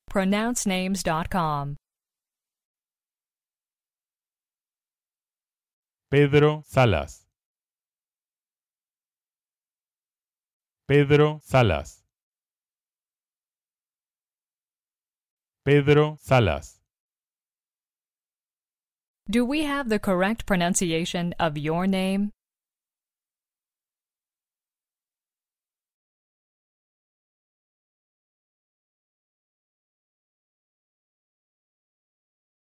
pronouncenames.com. Pedro Salas. Pedro Salas. Pedro Salas. Do we have the correct pronunciation of your name?